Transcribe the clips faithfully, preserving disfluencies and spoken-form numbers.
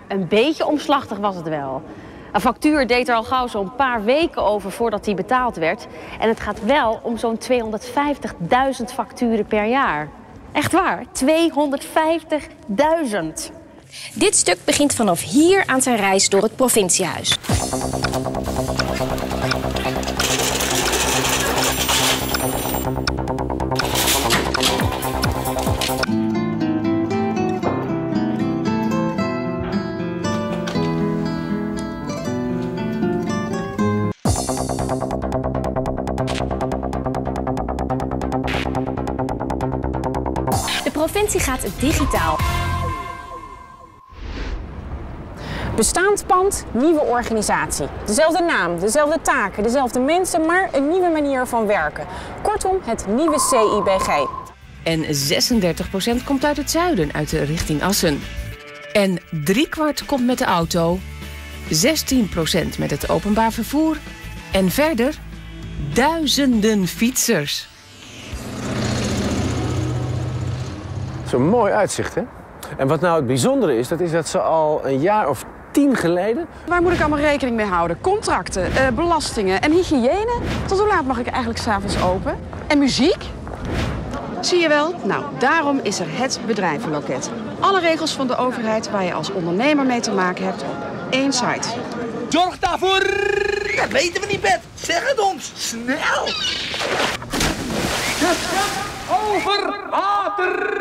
een beetje omslachtig was het wel. Een factuur deed er al gauw zo'n paar weken over voordat die betaald werd. En het gaat wel om zo'n tweehonderdvijftigduizend facturen per jaar. Echt waar, tweehonderdvijftigduizend. Dit stuk begint vanaf hier aan zijn reis door het provinciehuis. De provincie gaat digitaal. Bestaand pand, nieuwe organisatie. Dezelfde naam, dezelfde taken, dezelfde mensen, maar een nieuwe manier van werken. Kortom, het nieuwe C I B G. En zesendertig procent komt uit het zuiden, uit de richting Assen. En driekwart komt met de auto, zestien procent met het openbaar vervoer en verder duizenden fietsers. Zo'n mooi uitzicht, hè? En wat nou het bijzondere is, dat is dat ze al een jaar of tien geleden... Waar moet ik allemaal rekening mee houden? Contracten, uh, belastingen en hygiëne? Tot hoe laat mag ik eigenlijk 's avonds open? En muziek? Zie je wel? Nou, daarom is er het bedrijvenloket. Alle regels van de overheid waar je als ondernemer mee te maken hebt op één site. Zorg daarvoor! Dat weten we niet, Bet. Zeg het ons. Snel! Over water!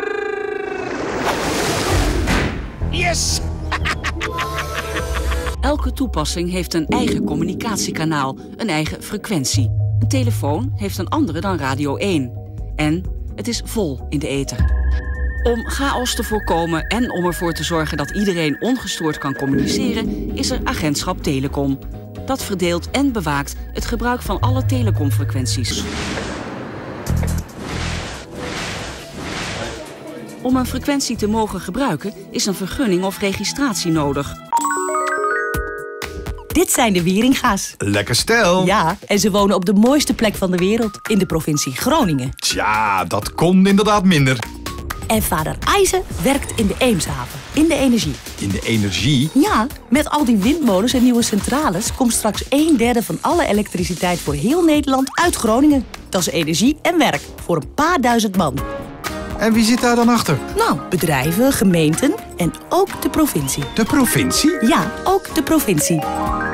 Yes! Elke toepassing heeft een eigen communicatiekanaal, een eigen frequentie. Een telefoon heeft een andere dan Radio één. En het is vol in de ether. Om chaos te voorkomen en om ervoor te zorgen dat iedereen ongestoord kan communiceren, is er Agentschap Telecom. Dat verdeelt en bewaakt het gebruik van alle telecomfrequenties. Om een frequentie te mogen gebruiken is een vergunning of registratie nodig. Dit zijn de Wieringa's. Lekker stel. Ja, en ze wonen op de mooiste plek van de wereld, in de provincie Groningen. Tja, dat kon inderdaad minder. En vader Eisen werkt in de Eemshaven, in de energie. In de energie? Ja, met al die windmolens en nieuwe centrales komt straks een derde van alle elektriciteit voor heel Nederland uit Groningen. Dat is energie en werk voor een paar duizend man. En wie zit daar dan achter? Nou, bedrijven, gemeenten en ook de provincie. De provincie? Ja, ook de provincie.